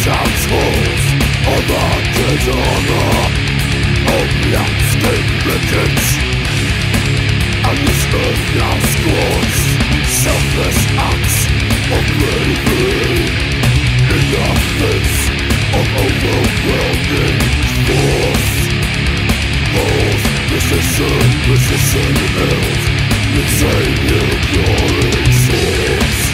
households on the Kedama of landscape wreckage, and this earth now scorns selfless acts of bravery in the face of overwhelming force. Both precision held inside your glory souls.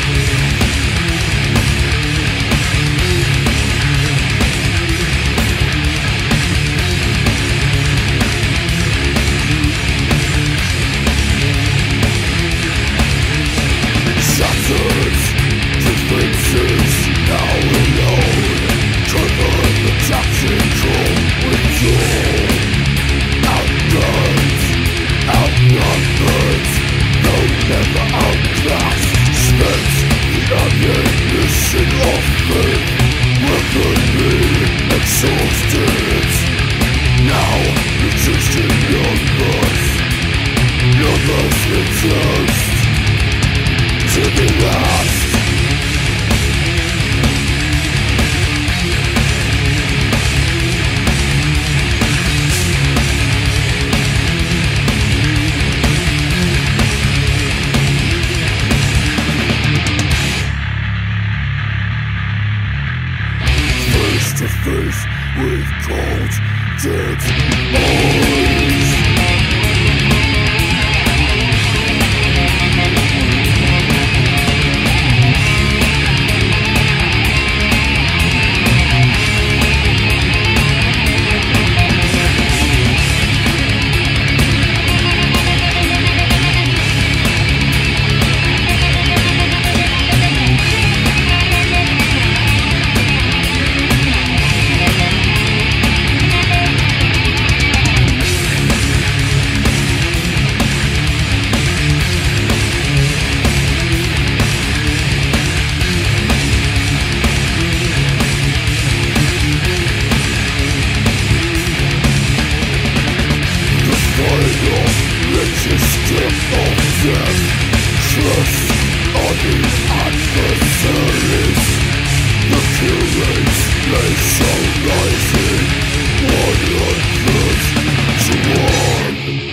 Shattered defenses now alone, covered the tactical withdrawal. Outgunned, outnumbered, though never outclassed, spent the ammunition offered, weaponry exhausted. Now reduced in numbers reduced to the last. Face to face with cold, dead eyes. Trust on the adversaries. The curates lay so rising 100 to 1.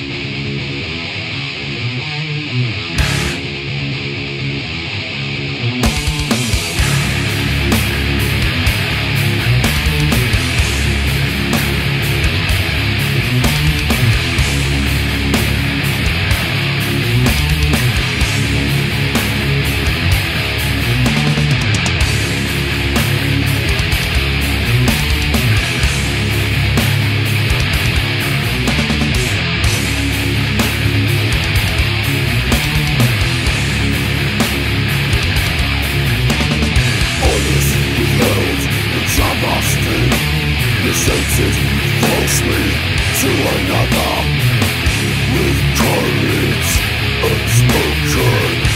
Presented falsely to another with courage unspoken.